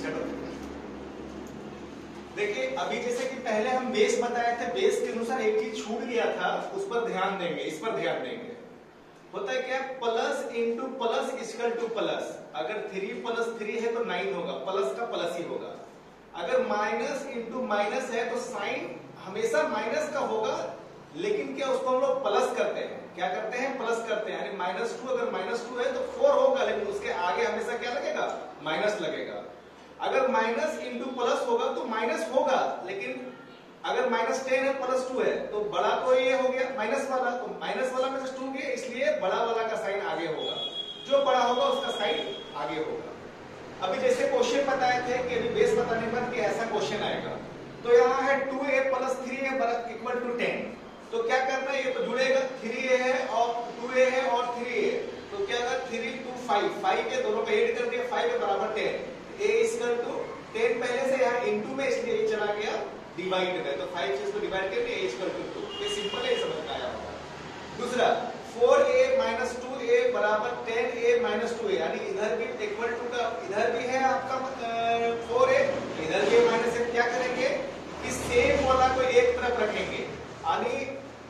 छठो। देखिए अभी जैसे कि पहले हम बेस बताए थे, बेस के अनुसार एक चीज छूट गया था, उस पर ध्यान देंगे, इस पर ध्यान देंगे। होता है क्या, plus into plus equal to plus. अगर 3 प्लस 3 है तो 9 होगा, प्लस का प्लस ही होगा। अगर माइनस इंटू माइनस है तो साइन हमेशा माइनस का होगा, लेकिन क्या उसको हम लोग प्लस करते हैं, क्या करते हैं, प्लस करते हैं। यानी -2 अगर -2 है तो 4 होगा, लेकिन उसके आगे हमेशा क्या लगेगा, माइनस लगेगा। अगर माइनस इंटू प्लस होगा तो माइनस होगा, लेकिन अगर -10 है +2 है तो बड़ा तो ये हो गया माइनस वाला, तो माइनस वाला -2 गया, इसलिए बड़ा वाला का साइन आगे होगा, जो बड़ा होगा उसका साइन आगे होगा। अभी जैसे क्वेश्चन बताए थे कि अभी बेस बताने पर कि ऐसा क्वेश्चन आएगा, तो यहाँ है 2a + 3a = 10, तो क्या करना है, ये तो जुड़ेगा, 3a है और 2a है और 3a, तो क्या होगा 3 2 5 के दोनों को ऐड कर दिया, 5 के बराबर 10, a = 10 पहले से यहाँ इंटू में, इसलिए ये चला गया डिवाइड में, तो 5 चीज को डिवाइड करके a = 2, ये सिंपल है, समझ में आया होगा। दूसरा 4a - 2a = 10a - 2a, यानी इधर भी इक्वल टू का, इधर भी है आपका 4a, इधर भी माइनस है, क्या करेंगे कि सेम वाला को एक तरफ रखेंगे, यानी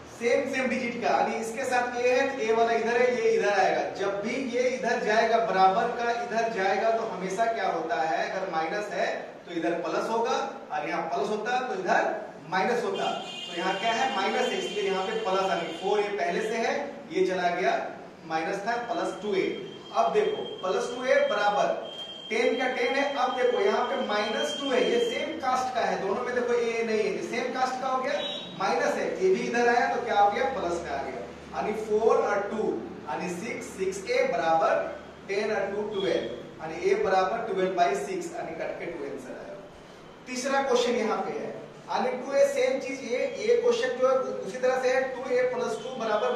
सेम डिजिट का, यानी इसके साथ a है तो a वाला इधर है, ये इधर आएगा। जब भी ये इधर जाएगा, बराबर का इधर जाएगा, तो हमेशा क्या होता है, अगर माइनस है तो इधर प्लस होगा, और यहाँ प्लस होता तो इधर माइनस होता, तो यहाँ क्या है, माइनस है, इसलिए यहाँ पे प्लस आ गई। 4a पहले से है, ये चला गया, माइनस था, +2a। अब देखो +2a बराबर 10 का 10 है। अब देखो यहाँ पे -2 है, ये सेम कास्ट का है, दोनों में देखो a नहीं है, सेम कास्ट का हो गया, माइनस है, ये भी इधर आया तो क्या हो गया, प्लस में आ गया, यानी 4 और 2 यानी 6a बराबर 10 और 2 12, यानी a बराबर 12/6, यानी कट के 2 आंसर आया। तीसरा क्वेश्चन यहाँ पे है, यानी 2a सेम चीज, ये क्वेश्चन जो है उसी तरह से है, 2a + 2 बराबर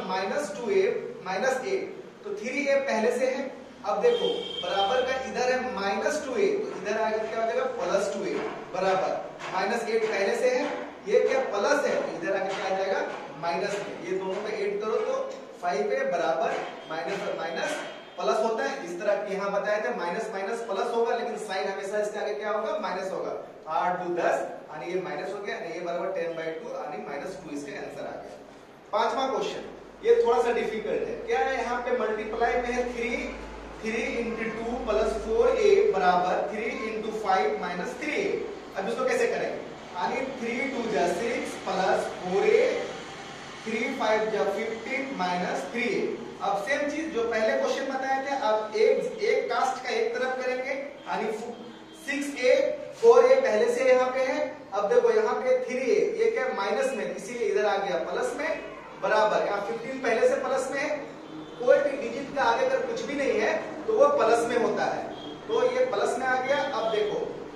-2a - a, तो 3a पहले से है। अब देखो बराबर का इधर है -2a, तो इधर आएगा क्या हो जाएगा, +2a बराबर -8 पहले से है, ये क्या प्लस है, तो इधर आके क्या आ जाएगा, माइनस में, ये दोनों में ऐड करो तो 5a बराबर माइनस और माइनस प्लस होता है। इस तरह यहाँ बताए थे माइनस प्लस होगा, लेकिन साइन हमेशा इसके आगे क्या होगा, माइनस होगा। 8 2 10, यानी ये माइनस हो गया, ये बराबर 10/2, यानी -2 इसका आंसर आ गया। पांचवा क्वेश्चन, ये थोड़ा सा डिफिकल्ट है, क्या है, यहाँ पे मल्टीप्लाई में है 3 × 2 + 4a बराबर 3 × 5 - 3a। अब इसको कैसे करेंगे, यानी 3 2 जा 6 + 4a, 3 5 जा 15 - 3a। अब सेम चीज जो पहले क्वेश्चन बताए थे, अब एक कास्ट का एक तरफ करेंगे, यानी 6a 4a पहले से यहाँ पे है। अब देखो यहाँ पे 3a, ये क्या माइनस में, इसीलिए इधर आ गया प्लस में, बराबर यहाँ 15 पहले से प्लस में है, कोई भी डिजिट का आगे अगर कुछ भी नहीं है तो वो प्लस में होता है, तो ये प्लस में आ गया। अब देखो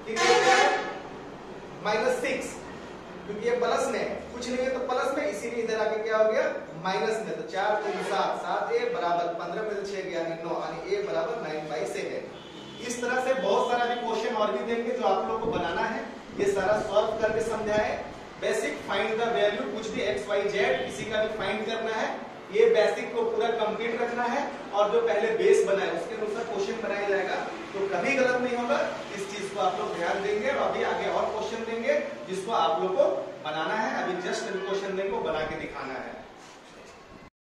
-6, क्योंकि ये प्लस में कुछ नहीं है तो प्लस में, इसीलिए इधर आके क्या हो गया, माइनस में, तो 4 3 7 7a बराबर 15 में 6 गया, यानी 9, यानी a बराबर 9/7। इस तरह से बहुत सारा भी क्वेश्चन और भी देंगे जो आप लोग को बनाना है, ये सारा सॉल्व करके समझाए। बेसिक फाइंड द वैल्यू, कुछ भी x y z किसी का भी फाइंड करना है, ये बेसिक को पूरा कंप्लीट रखना है, और जो पहले बेस बनाए उसके अनुसार क्वेश्चन बनाया जाएगा, तो कभी गलत नहीं होगा। इस चीज को आप लोग ध्यान देंगे, और अभी आगे और क्वेश्चन देंगे जिसको आप लोग को बनाना है। अभी जस्ट क्वेश्चन को बना के दिखाना है।